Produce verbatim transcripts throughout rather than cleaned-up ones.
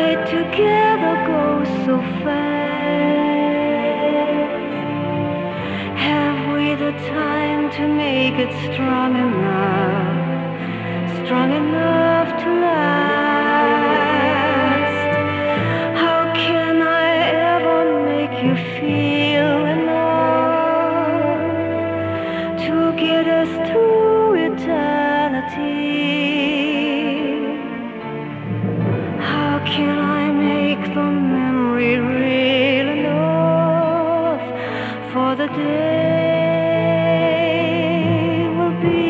night together goes so fast. Have we the time to make it strong enough, strong enough to last? How can I ever make you feel enough to get us to eternity? How can I make the memory real enough for the day will be?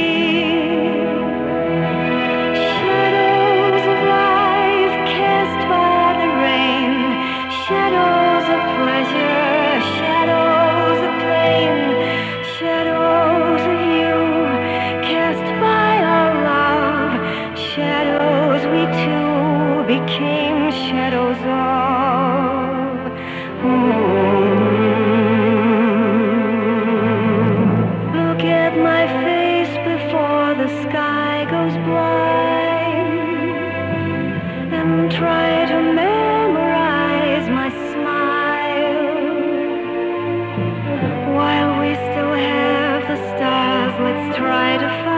Shadows of life cast by the rain, shadows of pleasure, shadows of pain, shadows of you cast by our love, shadows we two became shadows of. Mm. Look at my face before the sky goes blind, and try to memorize my smile. While we still have the stars, let's try to find